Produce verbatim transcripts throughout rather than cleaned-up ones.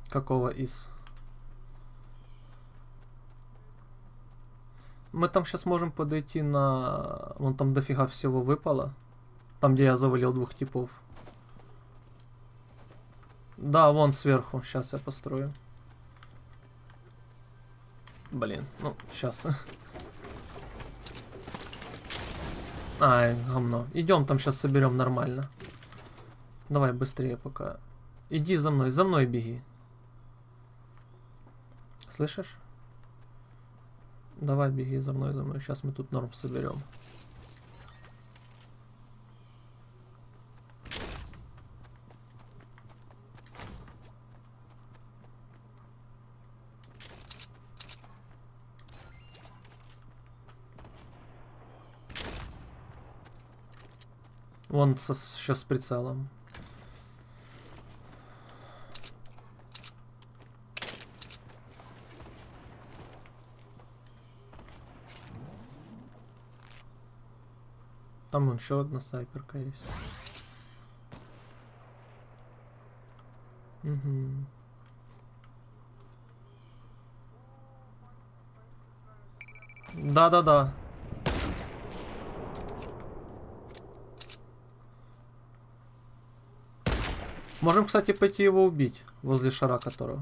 Какого из? Мы там сейчас можем подойти на... Вон там дофига всего выпало. Там, где я завалил двух типов. Да, вон сверху. Сейчас я построю. Блин, ну, сейчас. Ай, говно. Идем, там сейчас соберем нормально. Давай быстрее пока. Иди за мной, за мной беги. Слышишь? Давай беги за мной, за мной. Сейчас мы тут норм соберем. Вон со, еще с прицелом. Там еще одна снайперка есть. Угу. Да-да-да. Можем, кстати, пойти его убить. Возле шара которого.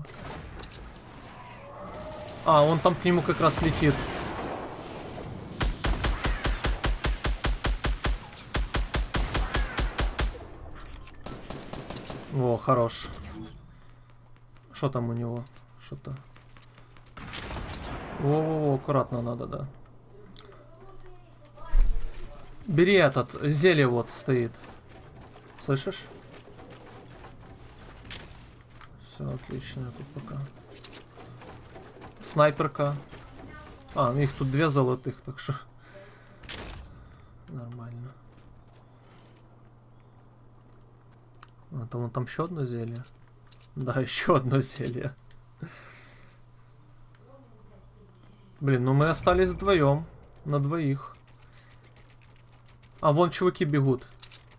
А, он там к нему как раз летит. Во, хорош. Что там у него? Что-то. Во-во-во, аккуратно надо, да. Бери этот, зелье вот стоит. Слышишь? Все отлично, тут пока. Снайперка. А, ну их тут две золотых, так что нормально. А, там, там еще одно зелье. Да, еще одно зелье. Блин, ну мы остались вдвоем. На двоих. А вон чуваки бегут.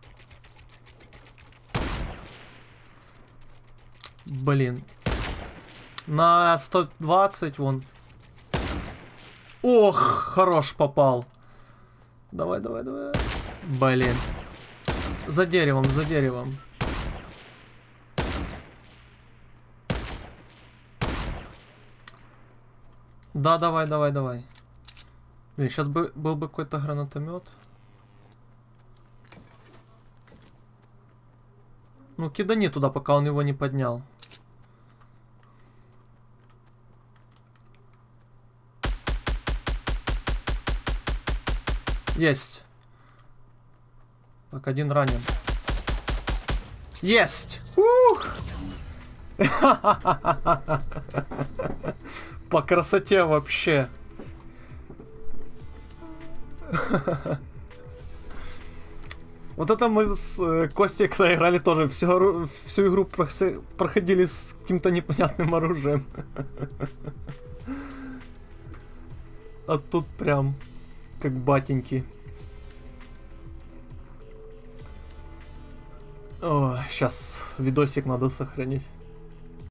Блин. На сто двадцать вон. Ох, хорош попал. Давай, давай, давай. Блин. За деревом, за деревом. Да, давай, давай, давай. Блин, сейчас бы был бы какой-то гранатомет. Ну, кидани туда, пока он его не поднял. Есть. Так, один ранен. Есть! Ух! По красоте вообще. Вот это мы с э, Костей, когда играли, тоже всю, всю игру проходили с каким-то непонятным оружием. А тут прям как батеньки. О, сейчас видосик надо сохранить.